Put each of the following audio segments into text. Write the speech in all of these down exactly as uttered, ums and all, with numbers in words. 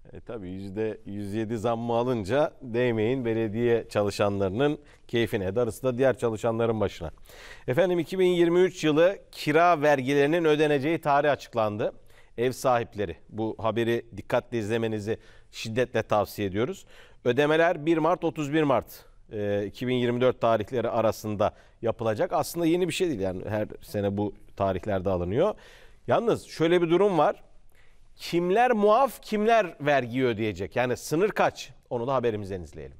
E tabii yüzde yüz yedi zammı alınca değmeyin belediye çalışanlarının keyfine, darısı da diğer çalışanların başına. Efendim iki bin yirmi üç yılı kira vergilerinin ödeneceği tarih açıklandı. Ev sahipleri, bu haberi dikkatle izlemenizi şiddetle tavsiye ediyoruz. Ödemeler bir Mart otuz bir Mart iki bin yirmi dört tarihleri arasında yapılacak. Aslında yeni bir şey değil, yani her sene bu tarihlerde alınıyor. Yalnız şöyle bir durum var. Kimler muaf, kimler vergiyi ödeyecek? Yani sınır kaç? Onu da haberimizden izleyelim.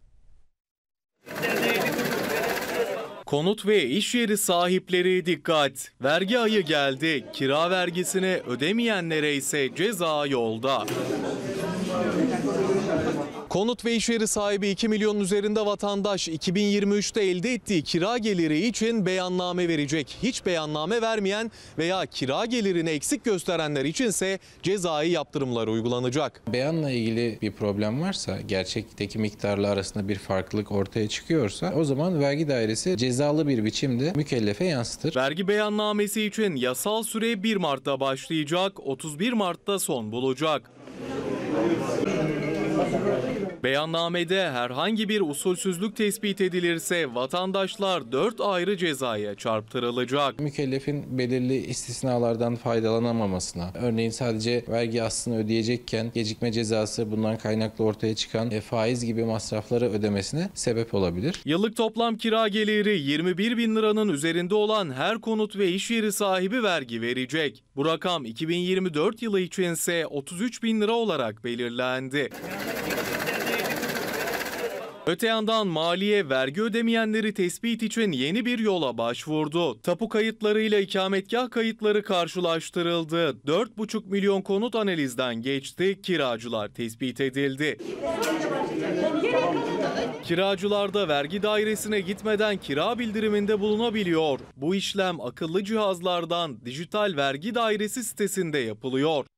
Konut ve iş yeri sahipleri dikkat. Vergi ayı geldi. Kira vergisini ödemeyenlere ise ceza yolda. Konut ve iş yeri sahibi iki milyonun üzerinde vatandaş iki bin yirmi üçte elde ettiği kira geliri için beyanname verecek. Hiç beyanname vermeyen veya kira gelirini eksik gösterenler içinse cezai yaptırımlar uygulanacak. Beyanla ilgili bir problem varsa, gerçekteki miktarla arasında bir farklılık ortaya çıkıyorsa o zaman vergi dairesi cezalı bir biçimde mükellefe yansıtır. Vergi beyannamesi için yasal süre bir Mart'ta başlayacak, otuz bir Mart'ta son bulacak. Beyannamede herhangi bir usulsüzlük tespit edilirse vatandaşlar dört ayrı cezaya çarptırılacak. Mükellefin belirli istisnalardan faydalanamamasına, örneğin sadece vergi aslını ödeyecekken gecikme cezası, bundan kaynaklı ortaya çıkan e, faiz gibi masrafları ödemesine sebep olabilir. Yıllık toplam kira geliri yirmi bir bin liranın üzerinde olan her konut ve iş yeri sahibi vergi verecek. Bu rakam iki bin yirmi dört yılı içinse otuz üç bin lira olarak belirlendi. Öte yandan maliye vergi ödemeyenleri tespit için yeni bir yola başvurdu. Tapu kayıtlarıyla ikametgah kayıtları karşılaştırıldı. dört buçuk milyon konut analizden geçti, kiracılar tespit edildi. Kiracılar da vergi dairesine gitmeden kira bildiriminde bulunabiliyor. Bu işlem akıllı cihazlardan dijital vergi dairesi sitesinde yapılıyor.